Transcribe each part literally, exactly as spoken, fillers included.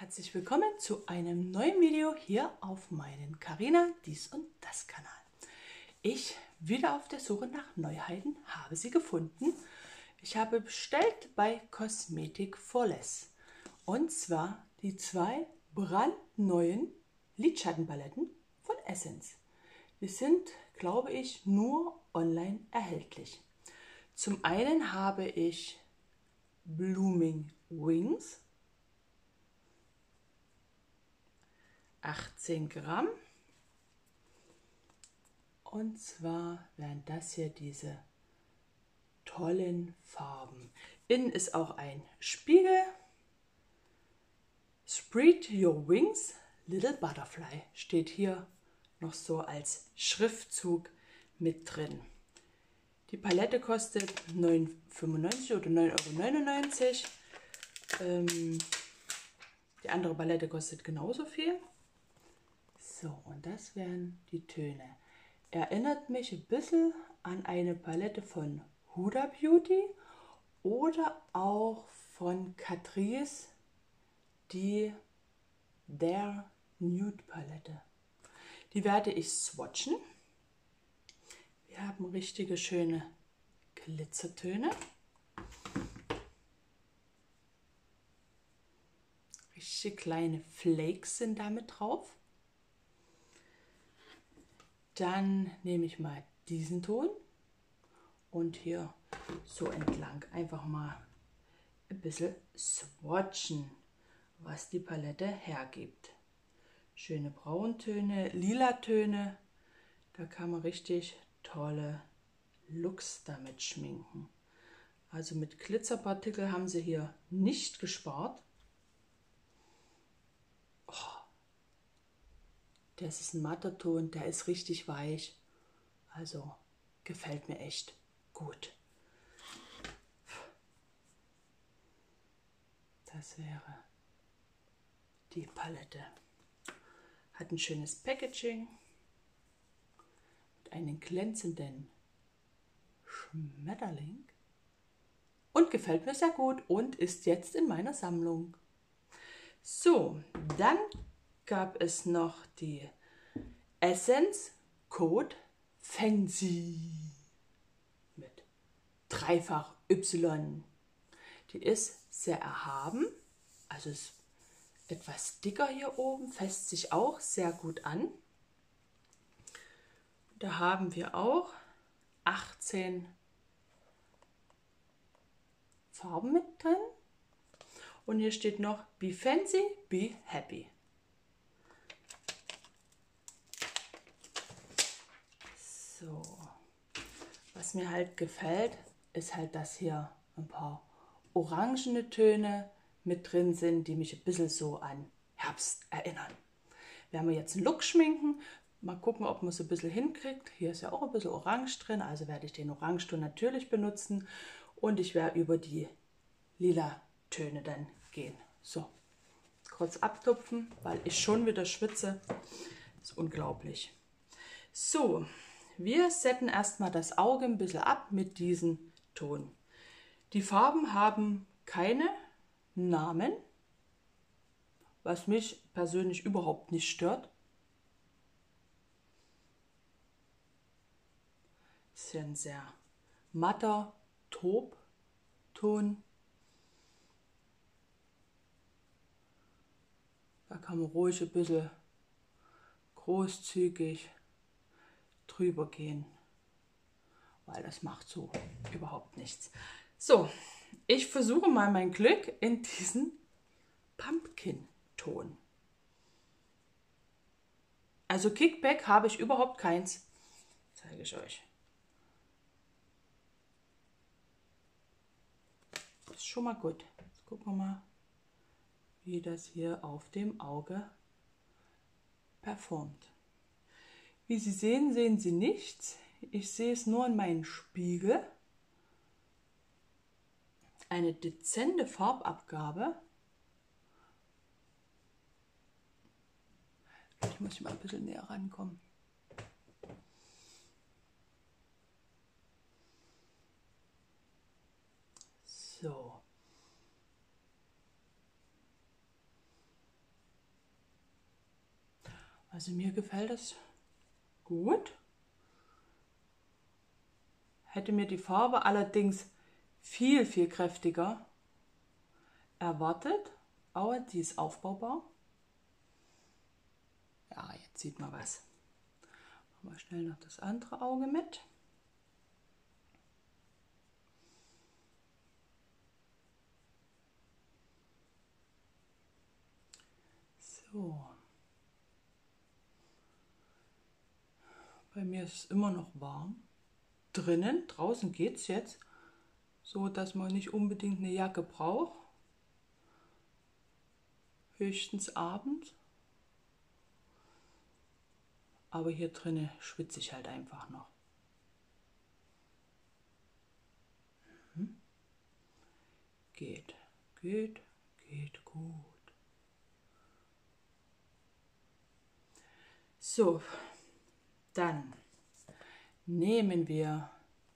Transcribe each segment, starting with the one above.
Herzlich willkommen zu einem neuen Video hier auf meinem Carina dies und das Kanal. Ich wieder auf der Suche nach Neuheiten, habe sie gefunden. Ich habe bestellt bei Cosmetic for Less und zwar die zwei brandneuen Lidschattenpaletten von Essence. Die sind, glaube ich, nur online erhältlich. Zum einen habe ich Blooming Wings, achtzehn Gramm, und zwar wären das hier diese tollen Farben. Innen ist auch ein Spiegel. Spread your wings, little butterfly steht hier noch so als Schriftzug mit drin. Die Palette kostet neun Euro fünfundneunzig oder neun Euro neunundneunzig. Ähm, die andere Palette kostet genauso viel. So, und das wären die Töne. Erinnert mich ein bisschen an eine Palette von Huda Beauty oder auch von Catrice, die Their Nude Palette. Die werde ich swatchen. Wir haben richtige schöne Glitzertöne. Richtige kleine Flakes sind damit drauf. Dann nehme ich mal diesen Ton und hier so entlang einfach mal ein bisschen swatchen, was die Palette hergibt. Schöne Brauntöne, lila Töne, da kann man richtig tolle Looks damit schminken. Also mit Glitzerpartikel haben sie hier nicht gespart. Oh, das ist ein matter Ton, der ist richtig weich. Also gefällt mir echt gut. Das wäre die Palette. Hat ein schönes Packaging mit einem glänzenden Schmetterling und gefällt mir sehr gut und ist jetzt in meiner Sammlung. So, dann gab es noch die Essence Code Fancy mit dreifach Y. Die ist sehr erhaben, also ist etwas dicker hier oben, fässt sich auch sehr gut an. Da haben wir auch achtzehn Farben mit drin. Und hier steht noch Be Fancy, Be Happy. So, was mir halt gefällt, ist halt, dass hier ein paar orangene Töne mit drin sind, die mich ein bisschen so an Herbst erinnern. Werden wir jetzt einen Look schminken. Mal gucken, ob man es ein bisschen hinkriegt. Hier ist ja auch ein bisschen Orange drin, also werde ich den Orangeton natürlich benutzen. Und ich werde über die lila Töne dann gehen. So, kurz abtupfen, weil ich schon wieder schwitze. Das ist unglaublich. So, wir setzen erstmal das Auge ein bisschen ab mit diesem Ton. Die Farben haben keine Namen, was mich persönlich überhaupt nicht stört. Das ist ja ein sehr matter Taubton. Da kann man ruhig ein bisschen großzügig drüber gehen, weil das macht so überhaupt nichts. So, ich versuche mal mein Glück in diesen Pumpkin-Ton. Also Kickback habe ich überhaupt keins, zeige ich euch. Das ist schon mal gut. Jetzt gucken wir mal, wie das hier auf dem Auge performt. Wie Sie sehen, sehen Sie nichts. Ich sehe es nur in meinem Spiegel. Eine dezente Farbabgabe. Ich muss mal ein bisschen näher rankommen. So. Also mir gefällt das gut. Hätte mir die Farbe allerdings viel, viel kräftiger erwartet. Aber die ist aufbaubar. Ja, jetzt sieht man was. Machen wir schnell noch das andere Auge mit. So. Bei mir ist es immer noch warm. Drinnen, draußen geht es jetzt, so dass man nicht unbedingt eine Jacke braucht. Höchstens abends. Aber hier drinnen schwitze ich halt einfach noch. Hm. Geht, geht, geht gut. So, dann nehmen wir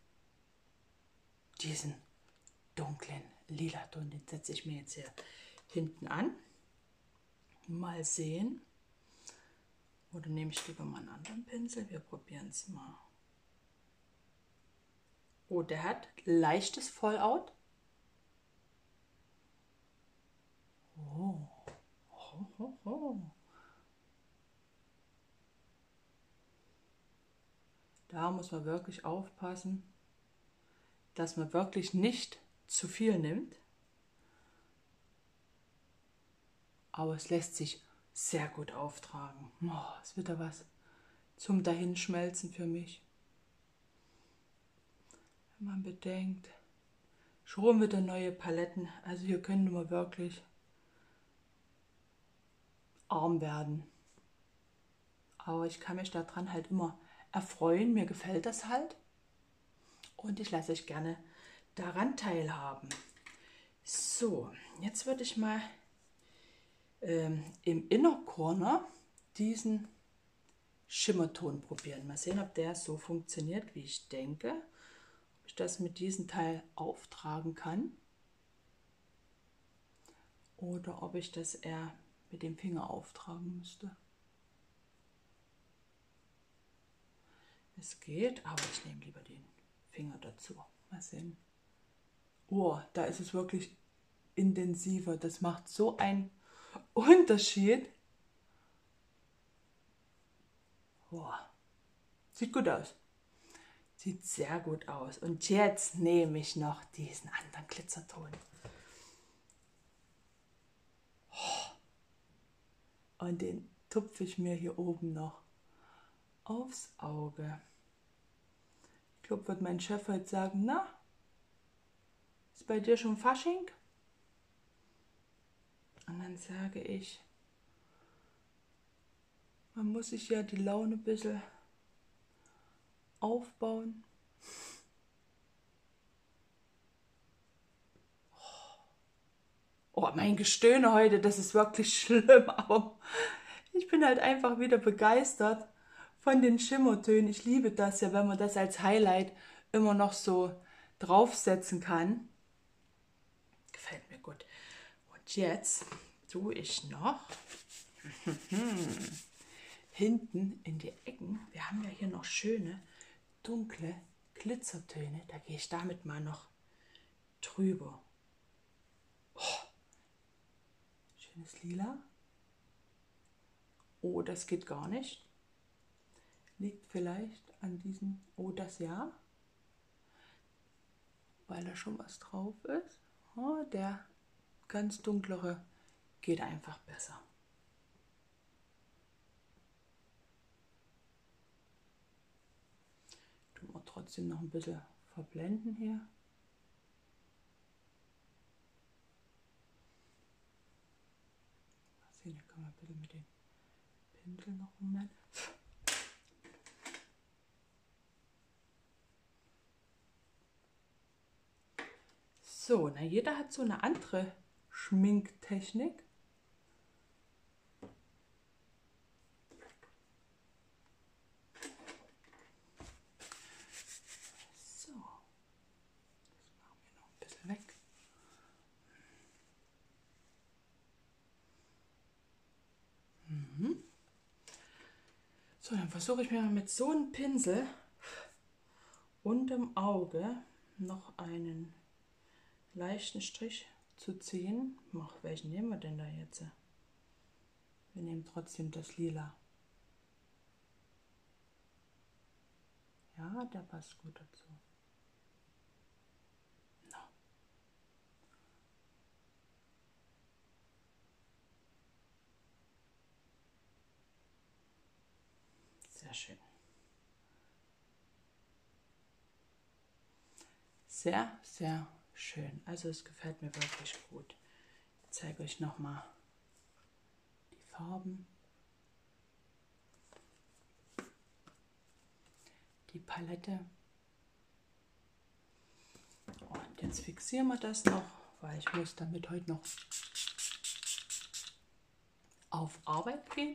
diesen dunklen lila Ton, den setze ich mir jetzt hier hinten an. Mal sehen. Oder nehme ich lieber mal einen anderen Pinsel? Wir probieren es mal. Oh, der hat leichtes Fallout. Oh. Oh, oh, oh. Da muss man wirklich aufpassen, dass man wirklich nicht zu viel nimmt. Aber es lässt sich sehr gut auftragen. Oh, ist wieder was zum Dahinschmelzen für mich. Wenn man bedenkt, schon wieder neue Paletten. Also hier könnte man wirklich arm werden. Aber ich kann mich daran halt immer erfreuen. Mir gefällt das halt. Und ich lasse euch gerne daran teilhaben. So, jetzt würde ich mal ähm, im Inner Corner diesen Schimmerton probieren. Mal sehen, ob der so funktioniert, wie ich denke. Ob ich das mit diesem Teil auftragen kann. Oder ob ich das eher mit dem Finger auftragen müsste. Es geht, aber ich nehme lieber den Finger dazu. Mal sehen. Oh, da ist es wirklich intensiver. Das macht so einen Unterschied. Oh, sieht gut aus. Sieht sehr gut aus. Und jetzt nehme ich noch diesen anderen Glitzerton. Und den tupfe ich mir hier oben noch aufs Auge. Ich glaube, wird mein Chef heute sagen, na, ist bei dir schon Fasching? Und dann sage ich, man muss sich ja die Laune ein bisschen aufbauen. Oh, mein Gestöhne heute, das ist wirklich schlimm, aber ich bin halt einfach wieder begeistert von den Schimmertönen. Ich liebe das ja, wenn man das als Highlight immer noch so draufsetzen kann. Gefällt mir gut. Und jetzt tue ich noch hinten in die Ecken, wir haben ja hier noch schöne, dunkle Glitzertöne, da gehe ich damit mal noch drüber. Oh, schönes Lila. Oh, das geht gar nicht. Liegt vielleicht an diesem, oh, das ja, weil da schon was drauf ist. Oh, der ganz dunklere geht einfach besser. Tun wir trotzdem noch ein bisschen verblenden hier. Mal sehen, hier kann man ein bisschen mit dem Pinsel noch rummachen. So, na jeder hat so eine andere Schminktechnik. So, das machen wir noch ein bisschen weg. Mhm. So, dann versuche ich mir mit so einem Pinsel unterm Auge noch einen leichten Strich zu ziehen. Ach, welchen nehmen wir denn da jetzt? Wir nehmen trotzdem das Lila. Ja, der passt gut dazu. No. Sehr schön. Sehr, sehr schön. Also es gefällt mir wirklich gut. Ich zeige euch nochmal die Farben. Die Palette. Und jetzt fixieren wir das noch, weil ich muss damit heute noch auf Arbeit gehen.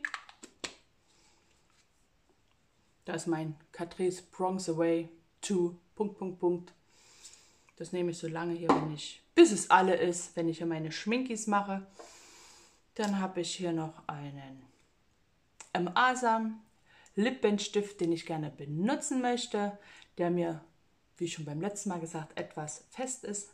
Das ist mein Catrice Bronze Away to Punkt, Punkt, Punkt. Das nehme ich so lange hier, wenn ich, bis es alle ist, wenn ich hier meine Schminkis mache. Dann habe ich hier noch einen M Asam Lippenstift, den ich gerne benutzen möchte, der mir, wie schon beim letzten Mal gesagt, etwas fest ist.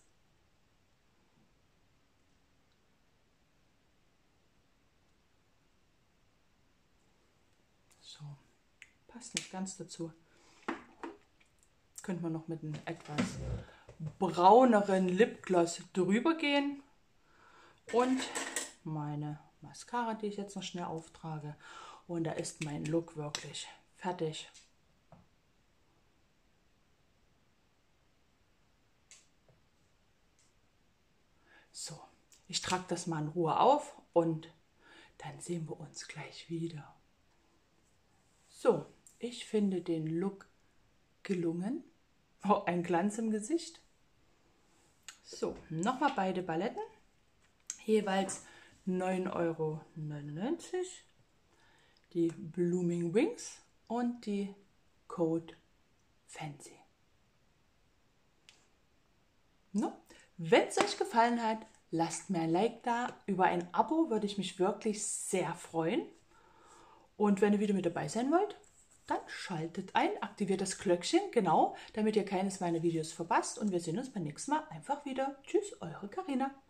So, passt nicht ganz dazu. Könnte man noch mit einem etwas brauneren Lipgloss drüber gehen. Und meine Mascara, die ich jetzt noch schnell auftrage. Und da ist mein Look wirklich fertig. So, ich trage das mal in Ruhe auf und dann sehen wir uns gleich wieder. So, ich finde den Look gelungen. Oh, ein Glanz im Gesicht. So, nochmal beide Paletten. Jeweils neun Euro neunundneunzig. Die Blooming Wings und die Code Fancy. No. Wenn es euch gefallen hat, lasst mir ein Like da. Über ein Abo würde ich mich wirklich sehr freuen. Und wenn ihr wieder mit dabei sein wollt, dann schaltet ein, aktiviert das Glöckchen, genau, damit ihr keines meiner Videos verpasst. Und wir sehen uns beim nächsten Mal einfach wieder. Tschüss, eure Carina.